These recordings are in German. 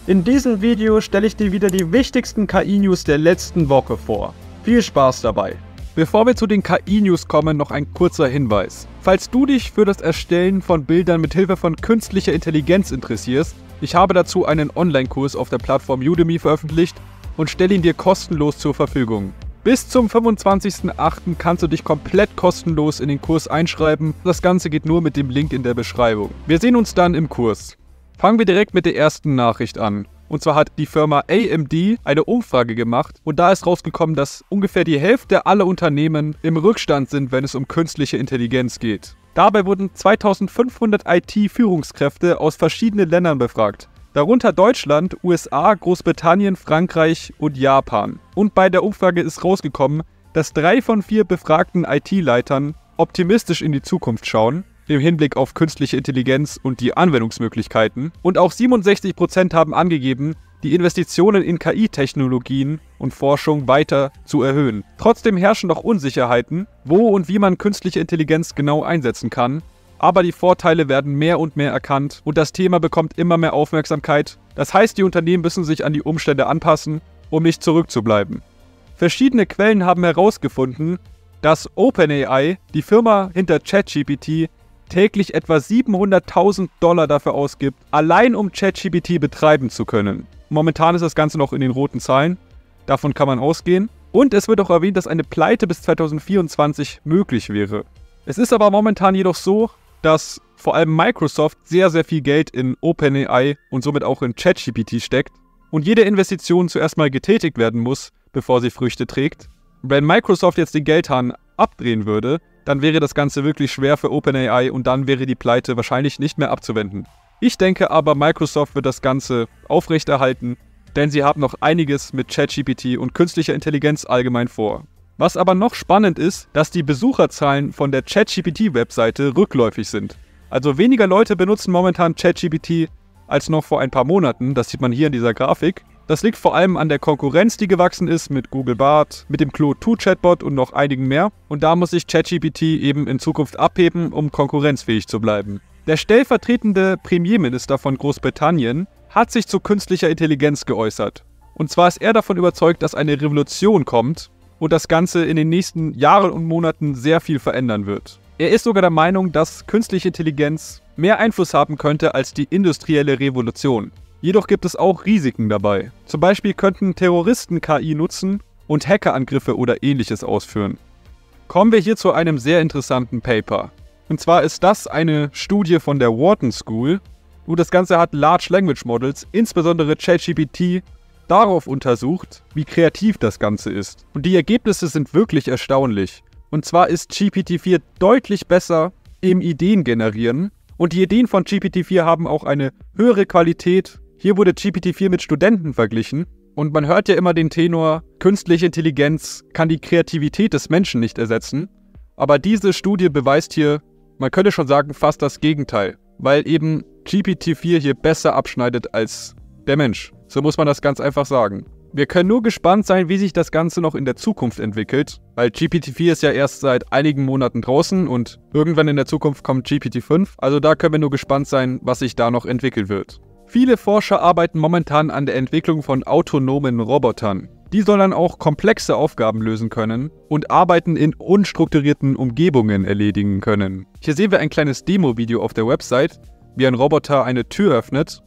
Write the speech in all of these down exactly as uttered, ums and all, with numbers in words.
In diesem Video stelle ich dir wieder die wichtigsten K I-News der letzten Woche vor. Viel Spaß dabei! Bevor wir zu den K I-News kommen, noch ein kurzer Hinweis. Falls du dich für das Erstellen von Bildern mit Hilfe von künstlicher Intelligenz interessierst, ich habe dazu einen Online-Kurs auf der Plattform Udemy veröffentlicht und stelle ihn dir kostenlos zur Verfügung. Bis zum fünfundzwanzigsten achten kannst du dich komplett kostenlos in den Kurs einschreiben. Das Ganze geht nur mit dem Link in der Beschreibung. Wir sehen uns dann im Kurs. Fangen wir direkt mit der ersten Nachricht an. Und zwar hat die Firma A M D eine Umfrage gemacht und da ist rausgekommen, dass ungefähr die Hälfte aller Unternehmen im Rückstand sind, wenn es um künstliche Intelligenz geht. Dabei wurden zweitausendfünfhundert I T-Führungskräfte aus verschiedenen Ländern befragt. Darunter Deutschland, U S A, Großbritannien, Frankreich und Japan. Und bei der Umfrage ist rausgekommen, dass drei von vier befragten I T-Leitern optimistisch in die Zukunft schauen, im Hinblick auf künstliche Intelligenz und die Anwendungsmöglichkeiten. Und auch siebenundsechzig Prozent haben angegeben, die Investitionen in K I-Technologien und Forschung weiter zu erhöhen. Trotzdem herrschen noch Unsicherheiten, wo und wie man künstliche Intelligenz genau einsetzen kann. Aber die Vorteile werden mehr und mehr erkannt und das Thema bekommt immer mehr Aufmerksamkeit. Das heißt, die Unternehmen müssen sich an die Umstände anpassen, um nicht zurückzubleiben. Verschiedene Quellen haben herausgefunden, dass OpenAI, die Firma hinter ChatGPT, täglich etwa siebenhunderttausend Dollar dafür ausgibt, allein um ChatGPT betreiben zu können. Momentan ist das Ganze noch in den roten Zahlen, davon kann man ausgehen. Und es wird auch erwähnt, dass eine Pleite bis zweitausendvierundzwanzig möglich wäre. Es ist aber momentan jedoch so, dass vor allem Microsoft sehr, sehr viel Geld in OpenAI und somit auch in ChatGPT steckt und jede Investition zuerst mal getätigt werden muss, bevor sie Früchte trägt. Wenn Microsoft jetzt den Geldhahn abdrehen würde, dann wäre das Ganze wirklich schwer für OpenAI und dann wäre die Pleite wahrscheinlich nicht mehr abzuwenden. Ich denke aber, Microsoft wird das Ganze aufrechterhalten, denn sie haben noch einiges mit ChatGPT und künstlicher Intelligenz allgemein vor. Was aber noch spannend ist, dass die Besucherzahlen von der ChatGPT-Webseite rückläufig sind. Also weniger Leute benutzen momentan ChatGPT als noch vor ein paar Monaten, das sieht man hier in dieser Grafik. Das liegt vor allem an der Konkurrenz, die gewachsen ist mit Google Bard, mit dem Claude zwei Chatbot und noch einigen mehr. Und da muss sich ChatGPT eben in Zukunft abheben, um konkurrenzfähig zu bleiben. Der stellvertretende Premierminister von Großbritannien hat sich zu künstlicher Intelligenz geäußert. Und zwar ist er davon überzeugt, dass eine Revolution kommt und das Ganze in den nächsten Jahren und Monaten sehr viel verändern wird. Er ist sogar der Meinung, dass künstliche Intelligenz mehr Einfluss haben könnte als die industrielle Revolution. Jedoch gibt es auch Risiken dabei. Zum Beispiel könnten Terroristen K I nutzen und Hackerangriffe oder ähnliches ausführen. Kommen wir hier zu einem sehr interessanten Paper. Und zwar ist das eine Studie von der Wharton School. Und das Ganze hat Large Language Models, insbesondere ChatGPT, darauf untersucht, wie kreativ das Ganze ist. Und die Ergebnisse sind wirklich erstaunlich. Und zwar ist G P T vier deutlich besser im Ideen generieren. Und die Ideen von G P T vier haben auch eine höhere Qualität. Hier wurde G P T vier mit Studenten verglichen und man hört ja immer den Tenor, künstliche Intelligenz kann die Kreativität des Menschen nicht ersetzen. Aber diese Studie beweist hier, man könnte schon sagen, fast das Gegenteil, weil eben G P T vier hier besser abschneidet als der Mensch. So muss man das ganz einfach sagen. Wir können nur gespannt sein, wie sich das Ganze noch in der Zukunft entwickelt, weil G P T vier ist ja erst seit einigen Monaten draußen und irgendwann in der Zukunft kommt G P T fünf. Also da können wir nur gespannt sein, was sich da noch entwickeln wird. Viele Forscher arbeiten momentan an der Entwicklung von autonomen Robotern. Die sollen dann auch komplexe Aufgaben lösen können und Arbeiten in unstrukturierten Umgebungen erledigen können. Hier sehen wir ein kleines Demo-Video auf der Website, wie ein Roboter eine Tür öffnet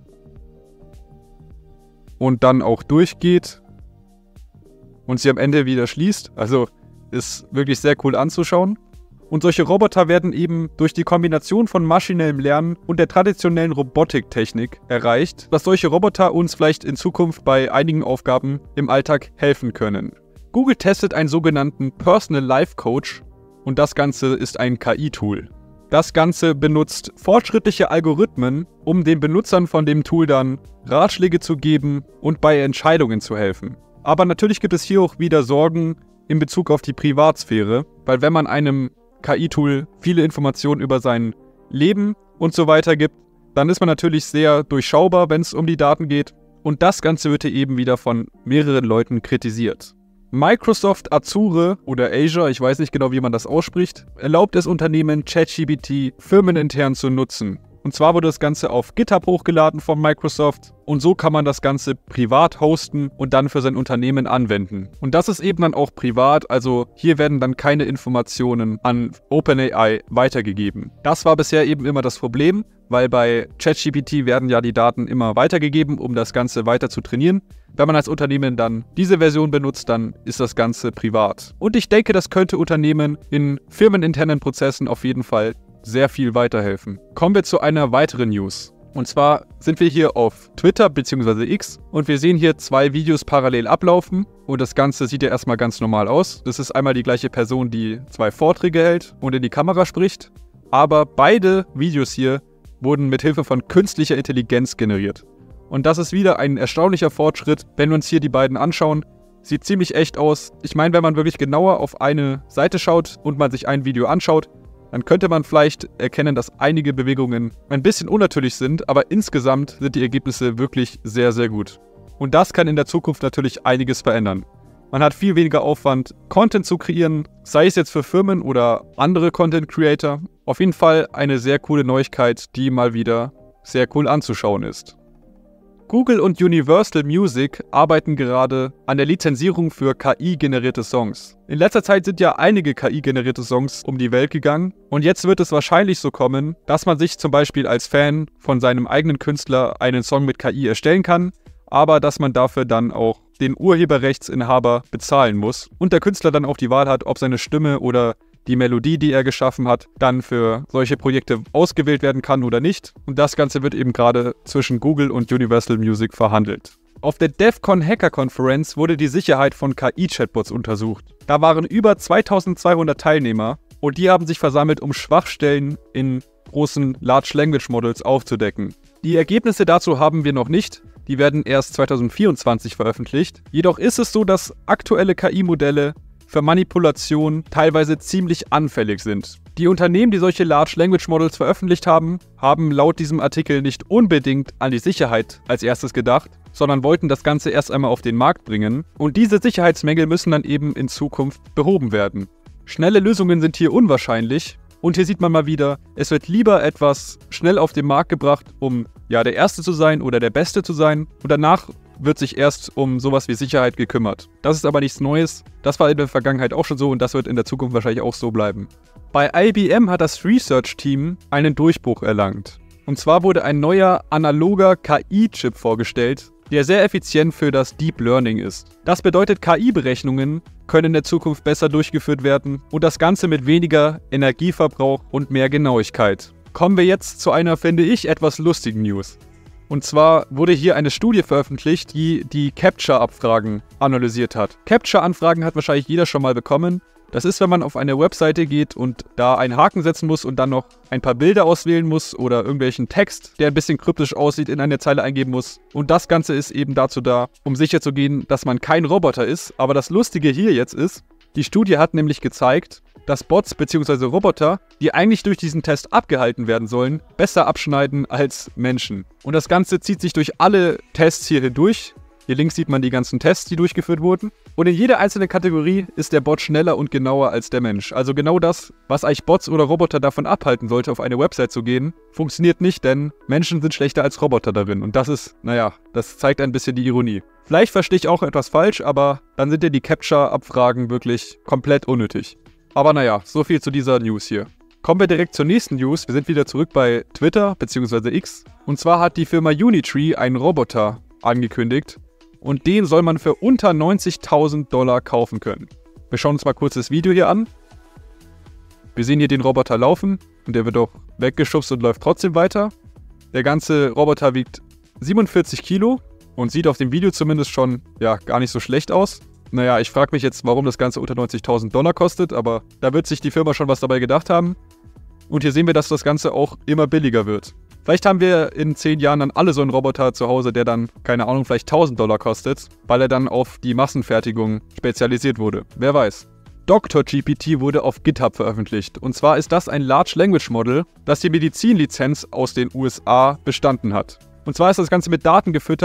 und dann auch durchgeht und sie am Ende wieder schließt. Also ist wirklich sehr cool anzuschauen. Und solche Roboter werden eben durch die Kombination von maschinellem Lernen und der traditionellen Robotiktechnik erreicht, dass solche Roboter uns vielleicht in Zukunft bei einigen Aufgaben im Alltag helfen können. Google testet einen sogenannten Personal Life Coach und das Ganze ist ein K I-Tool. Das Ganze benutzt fortschrittliche Algorithmen, um den Benutzern von dem Tool dann Ratschläge zu geben und bei Entscheidungen zu helfen. Aber natürlich gibt es hier auch wieder Sorgen in Bezug auf die Privatsphäre, weil wenn man einem K I-Tool viele Informationen über sein Leben und so weiter gibt, dann ist man natürlich sehr durchschaubar, wenn es um die Daten geht. Und das Ganze wird hier eben wieder von mehreren Leuten kritisiert. Microsoft Azure oder Azure, ich weiß nicht genau, wie man das ausspricht, erlaubt es Unternehmen, ChatGPT firmenintern zu nutzen. Und zwar wurde das Ganze auf GitHub hochgeladen von Microsoft und so kann man das Ganze privat hosten und dann für sein Unternehmen anwenden. Und das ist eben dann auch privat, also hier werden dann keine Informationen an OpenAI weitergegeben. Das war bisher eben immer das Problem, weil bei ChatGPT werden ja die Daten immer weitergegeben, um das Ganze weiter zu trainieren. Wenn man als Unternehmen dann diese Version benutzt, dann ist das Ganze privat. Und ich denke, das könnte Unternehmen in firmeninternen Prozessen auf jeden Fall sehr viel weiterhelfen. Kommen wir zu einer weiteren News. Und zwar sind wir hier auf Twitter bzw. X und wir sehen hier zwei Videos parallel ablaufen und das Ganze sieht ja erstmal ganz normal aus. Das ist einmal die gleiche Person, die zwei Vorträge hält und in die Kamera spricht, aber beide Videos hier wurden mit Hilfe von künstlicher Intelligenz generiert. Und das ist wieder ein erstaunlicher Fortschritt, wenn wir uns hier die beiden anschauen. Sieht ziemlich echt aus. Ich meine, wenn man wirklich genauer auf eine Seite schaut und man sich ein Video anschaut, dann könnte man vielleicht erkennen, dass einige Bewegungen ein bisschen unnatürlich sind, aber insgesamt sind die Ergebnisse wirklich sehr, sehr gut. Und das kann in der Zukunft natürlich einiges verändern. Man hat viel weniger Aufwand, Content zu kreieren, sei es jetzt für Firmen oder andere Content Creator. Auf jeden Fall eine sehr coole Neuigkeit, die mal wieder sehr cool anzuschauen ist. Google und Universal Music arbeiten gerade an der Lizenzierung für K I-generierte Songs. In letzter Zeit sind ja einige K I-generierte Songs um die Welt gegangen und jetzt wird es wahrscheinlich so kommen, dass man sich zum Beispiel als Fan von seinem eigenen Künstler einen Song mit K I erstellen kann, aber dass man dafür dann auch den Urheberrechtsinhaber bezahlen muss und der Künstler dann auch die Wahl hat, ob seine Stimme oder die Melodie, die er geschaffen hat, dann für solche Projekte ausgewählt werden kann oder nicht. Und das Ganze wird eben gerade zwischen Google und Universal Music verhandelt. Auf der DEFCON Hacker Conference wurde die Sicherheit von K I-Chatbots untersucht. Da waren über zweitausendzweihundert Teilnehmer und die haben sich versammelt, um Schwachstellen in großen Large Language Models aufzudecken. Die Ergebnisse dazu haben wir noch nicht. Die werden erst zweitausendvierundzwanzig veröffentlicht. Jedoch ist es so, dass aktuelle K I-Modelle für Manipulation teilweise ziemlich anfällig sind. Die Unternehmen, die solche Large Language Models veröffentlicht haben, haben laut diesem Artikel nicht unbedingt an die Sicherheit als erstes gedacht, sondern wollten das Ganze erst einmal auf den Markt bringen. Und diese Sicherheitsmängel müssen dann eben in Zukunft behoben werden. Schnelle Lösungen sind hier unwahrscheinlich. Und hier sieht man mal wieder, es wird lieber etwas schnell auf den Markt gebracht, um ja der Erste zu sein oder der Beste zu sein. Und danach wird sich erst um sowas wie Sicherheit gekümmert. Das ist aber nichts Neues. Das war in der Vergangenheit auch schon so und das wird in der Zukunft wahrscheinlich auch so bleiben. Bei I B M hat das Research-Team einen Durchbruch erlangt. Und zwar wurde ein neuer analoger K I-Chip vorgestellt, der sehr effizient für das Deep Learning ist. Das bedeutet, K I-Berechnungen können in der Zukunft besser durchgeführt werden und das Ganze mit weniger Energieverbrauch und mehr Genauigkeit. Kommen wir jetzt zu einer, finde ich, etwas lustigen News. Und zwar wurde hier eine Studie veröffentlicht, die die CAPTCHA-Abfragen analysiert hat. CAPTCHA-Anfragen hat wahrscheinlich jeder schon mal bekommen. Das ist, wenn man auf eine Webseite geht und da einen Haken setzen muss und dann noch ein paar Bilder auswählen muss oder irgendwelchen Text, der ein bisschen kryptisch aussieht, in eine Zeile eingeben muss. Und das Ganze ist eben dazu da, um sicherzugehen, dass man kein Roboter ist. Aber das Lustige hier jetzt ist, die Studie hat nämlich gezeigt, dass Bots bzw. Roboter, die eigentlich durch diesen Test abgehalten werden sollen, besser abschneiden als Menschen. Und das Ganze zieht sich durch alle Tests hier hindurch. Hier links sieht man die ganzen Tests, die durchgeführt wurden. Und in jeder einzelnen Kategorie ist der Bot schneller und genauer als der Mensch. Also genau das, was eigentlich Bots oder Roboter davon abhalten sollte, auf eine Website zu gehen, funktioniert nicht, denn Menschen sind schlechter als Roboter darin. Und das ist, naja, das zeigt ein bisschen die Ironie. Vielleicht verstehe ich auch etwas falsch, aber dann sind ja die CAPTCHA-Abfragen wirklich komplett unnötig. Aber naja, so viel zu dieser News hier. Kommen wir direkt zur nächsten News. Wir sind wieder zurück bei Twitter bzw. X. Und zwar hat die Firma Unitree einen Roboter angekündigt. Und den soll man für unter neunzigtausend Dollar kaufen können. Wir schauen uns mal kurz das Video hier an. Wir sehen hier den Roboter laufen und der wird auch weggeschubst und läuft trotzdem weiter. Der ganze Roboter wiegt siebenundvierzig Kilo und sieht auf dem Video zumindest schon ja, gar nicht so schlecht aus. Naja, ich frage mich jetzt, warum das Ganze unter neunzigtausend Dollar kostet, aber da wird sich die Firma schon was dabei gedacht haben. Und hier sehen wir, dass das Ganze auch immer billiger wird. Vielleicht haben wir in zehn Jahren dann alle so einen Roboter zu Hause, der dann, keine Ahnung, vielleicht tausend Dollar kostet, weil er dann auf die Massenfertigung spezialisiert wurde. Wer weiß. Doctor G P T wurde auf GitHub veröffentlicht. Und zwar ist das ein Large Language Model, das die Medizinlizenz aus den U S A bestanden hat. Und zwar ist das Ganze mit Daten gefüttert,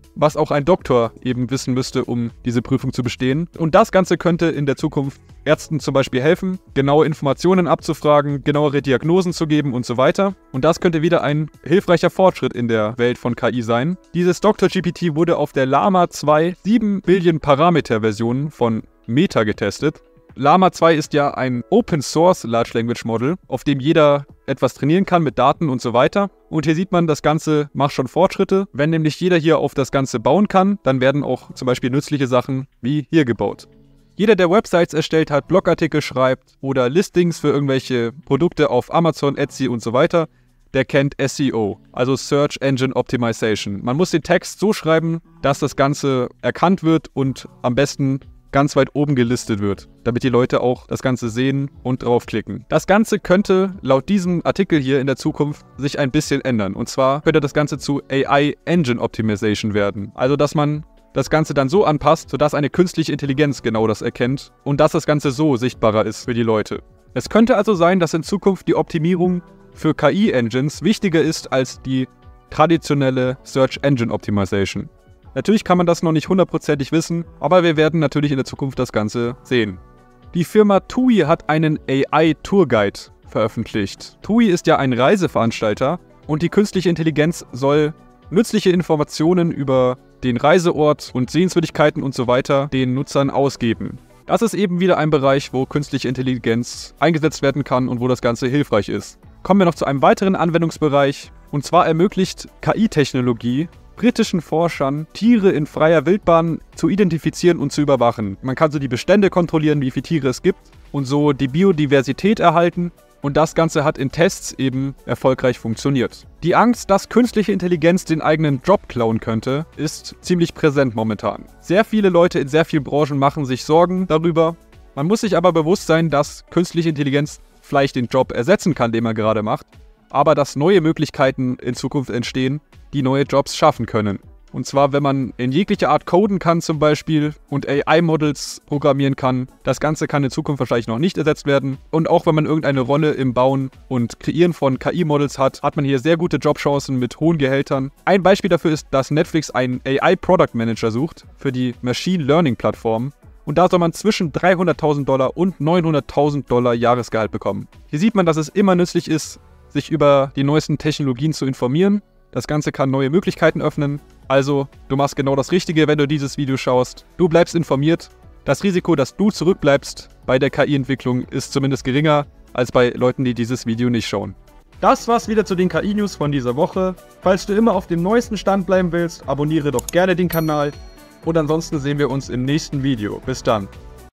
was auch ein Doktor eben wissen müsste, um diese Prüfung zu bestehen. Und das Ganze könnte in der Zukunft Ärzten zum Beispiel helfen, genaue Informationen abzufragen, genauere Diagnosen zu geben und so weiter. Und das könnte wieder ein hilfreicher Fortschritt in der Welt von K I sein. Dieses Doktor G P T wurde auf der Llama zwei sieben Billion Parameter Version von Meta getestet. Llama zwei ist ja ein Open Source Large Language Model, auf dem jeder etwas trainieren kann mit Daten und so weiter. Und hier sieht man, das Ganze macht schon Fortschritte. Wenn nämlich jeder hier auf das Ganze bauen kann, dann werden auch zum Beispiel nützliche Sachen wie hier gebaut. Jeder, der Websites erstellt hat, Blogartikel schreibt oder Listings für irgendwelche Produkte auf Amazon, Etsy und so weiter, der kennt S E O, also Search Engine Optimization. Man muss den Text so schreiben, dass das Ganze erkannt wird und am besten ganz weit oben gelistet wird, damit die Leute auch das Ganze sehen und draufklicken. Das Ganze könnte laut diesem Artikel hier in der Zukunft sich ein bisschen ändern. Und zwar könnte das Ganze zu A I Engine Optimization werden. Also, dass man das Ganze dann so anpasst, sodass eine künstliche Intelligenz genau das erkennt und dass das Ganze so sichtbarer ist für die Leute. Es könnte also sein, dass in Zukunft die Optimierung für K I-Engines wichtiger ist als die traditionelle Search Engine Optimization. Natürlich kann man das noch nicht hundertprozentig wissen, aber wir werden natürlich in der Zukunft das Ganze sehen. Die Firma TUI hat einen A I-Tourguide veröffentlicht. TUI ist ja ein Reiseveranstalter und die künstliche Intelligenz soll nützliche Informationen über den Reiseort und Sehenswürdigkeiten und so weiter den Nutzern ausgeben. Das ist eben wieder ein Bereich, wo künstliche Intelligenz eingesetzt werden kann und wo das Ganze hilfreich ist. Kommen wir noch zu einem weiteren Anwendungsbereich, und zwar ermöglicht K I-Technologie britischen Forschern, Tiere in freier Wildbahn zu identifizieren und zu überwachen. Man kann so die Bestände kontrollieren, wie viele Tiere es gibt und so die Biodiversität erhalten. Und das Ganze hat in Tests eben erfolgreich funktioniert. Die Angst, dass künstliche Intelligenz den eigenen Job klauen könnte, ist ziemlich präsent momentan. Sehr viele Leute in sehr vielen Branchen machen sich Sorgen darüber. Man muss sich aber bewusst sein, dass künstliche Intelligenz vielleicht den Job ersetzen kann, den man gerade macht, aber dass neue Möglichkeiten in Zukunft entstehen, die neue Jobs schaffen können. Und zwar, wenn man in jeglicher Art coden kann zum Beispiel und A I-Models programmieren kann. Das Ganze kann in Zukunft wahrscheinlich noch nicht ersetzt werden. Und auch wenn man irgendeine Rolle im Bauen und Kreieren von K I-Models hat, hat man hier sehr gute Jobchancen mit hohen Gehältern. Ein Beispiel dafür ist, dass Netflix einen A I-Product Manager sucht für die Machine Learning-Plattform. Und da soll man zwischen dreihunderttausend Dollar und neunhunderttausend Dollar Jahresgehalt bekommen. Hier sieht man, dass es immer nützlich ist, sich über die neuesten Technologien zu informieren. Das Ganze kann neue Möglichkeiten öffnen. Also, du machst genau das Richtige, wenn du dieses Video schaust. Du bleibst informiert. Das Risiko, dass du zurückbleibst bei der K I-Entwicklung, ist zumindest geringer als bei Leuten, die dieses Video nicht schauen. Das war's wieder zu den K I-News von dieser Woche. Falls du immer auf dem neuesten Stand bleiben willst, abonniere doch gerne den Kanal. Und ansonsten sehen wir uns im nächsten Video. Bis dann.